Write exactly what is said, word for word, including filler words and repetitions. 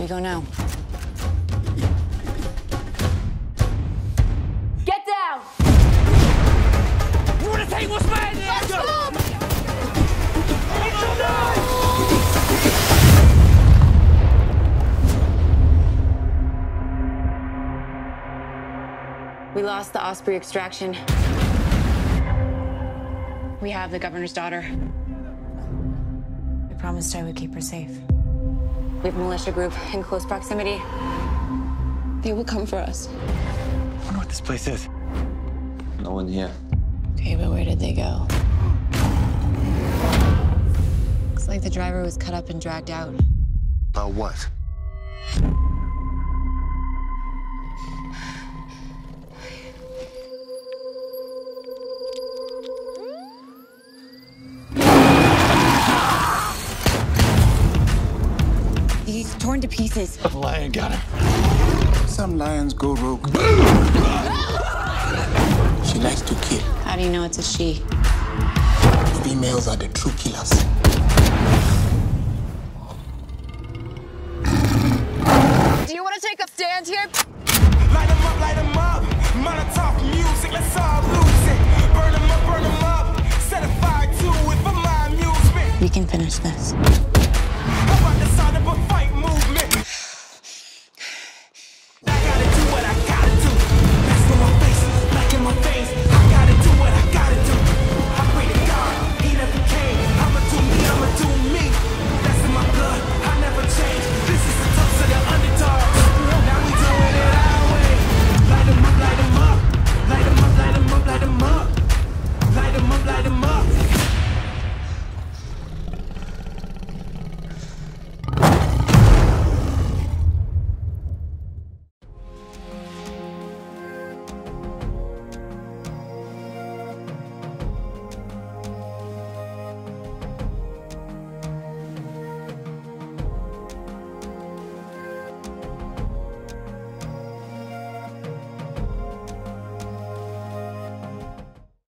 We go now. Get down! You wanna take what's mine? Let's go! We lost the Osprey extraction. We have the governor's daughter. We promised I would keep her safe. We have a militia group in close proximity. They will come for us. I wonder what this place is. No one here. Okay, but where did they go? Looks like the driver was cut up and dragged out. About what? He's torn to pieces. The lion got him. Some lions go rogue. She likes to kill. How do you know it's a she? Females are the true killers. Do you want to take a stand here? Light 'em up, light 'em up. Molotov music, let's all lose it. Burn 'em up, burn 'em up. Set a fire to it for my amusement. We can finish this. How about the sound of